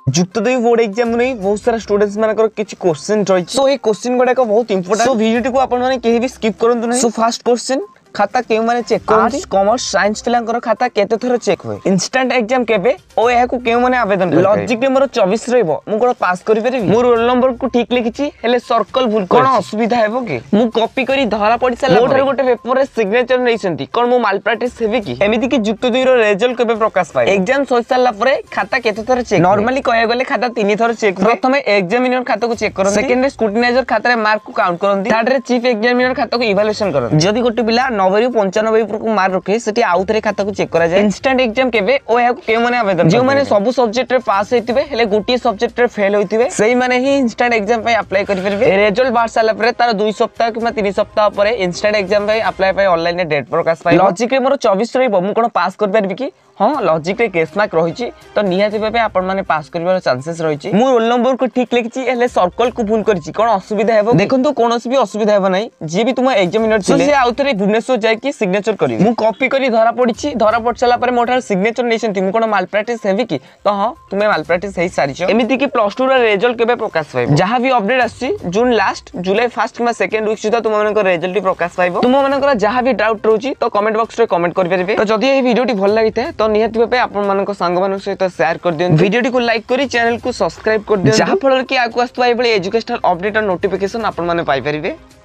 जुक्त दुई board exam नहीं बहुत सारा स्टूडेंट्स मानकर किछि क्वेश्चन रही सो ए क्वेश्चन गुडा को बहुत इंपोर्टेंट सो वीडियो को आपण माने केही भी स्किप करंतु नहीं। सो फर्स्ट क्वेश्चन खाता केउ माने चेक करंती कॉमर्स साइंस पिलांकर खाता केते थरो चेक होय इंस्टेंट एग्जाम केबे ओ एहा को केउ माने आवेदन कर लॉजिक मोर 24 रहबो मु कोन पास करि परबी मु रोल नंबर को ठीक लिखिछि हेले सर्कल भूल कोन असुविधा हेबो के मु कॉपी करी धरा पड़ी साला मोटर गोटे पेपर रे सिग्नेचर नैसंती कोन मु माल प्रैक्टिस हेबी की एमिति की जुक्त दुई रो रिजल्ट केबे प्रकाश पाए एग्जाम सोच साला परे खाता केते थरो चेक नॉर्मली कहया गले खाता 3 थरो चेक होय प्रथमे एग्जामिनर खाता को चेक करन सेकंड रे स्क्रूटिनाइजर खाता रे मार्क को काउंट करन थर्ड रे चीफ एग्जामिनर खाता को इवैल्यूएशन करन जदी गोटे पिला 90 रु 95 को मार्क रखे सेठी आउथरे खाता को चेक करा जाय इंस्टेंट एग्जाम केबे ओ या के माने आवेदन जे माने सब सब्जेक्ट रे पास हेतिबे हेले गोटी सब्जेक्ट रे फेल होइतिबे सेही माने ही इंस्टेंट एग्जाम पे अप्लाई करि परबे रिजल्ट बाहर साला परे तार 2 सप्ताह किमा 3 सप्ताह परे इंस्टेंट एग्जाम पे अप्लाई पे ऑनलाइन ने डेट प्रकाश पाइ लॉजिक रे मोर 24 रहइबो मु कोन पास कर परबी की हां लॉजिक रे केस मार्क रहिछि तो निहाती भाबे आपण माने पास करबार चांसेस रहिछि मु रोल नंबर को ठीक लिखिछि हेले सर्कल को भूल करिछि कोन असुविधा हेबो देखंतु कोनोसी भी असुविधा हेबो नै जे भी तुम एग्जामिनर छिले से आउतरे भुवनेश्वर जाय की सिग्नेचर करी मु कॉपी करी धरा पड़िछि धरा पड़ चला पर मोठार सिग्नेचर नैसंती मु कोन माल प्रैक्टिस हेबी की तो हां तुमे माल प्रैक्टिस हेइ सारिछो एमिति की प्लस 2 रा रिजल्ट केबे प्रकाश पाइबो जहां भी अपडेट आछि जून लास्ट जुलाई फर्स्ट किमा सेकंड वीक सुधा तुम मानकर रिजल्ट प्रकाश पाइबो तुम मानकर जहां भी डाउट रहउछि तो कमेंट बॉक्स रे कमेंट कर परबे तो जदी ए वीडियोटी भल लागिते तो निहाती भाबे आपण मानको संग मानक सहित शेयर कर दियन वीडियोटी को लाइक करी चैनल को सब्सक्राइब कर दियन जहां फल कि आकु आस्तु एबळे एजुकेशनल अपडेट और नोटिफिकेशन आपण माने पाइ परिबे।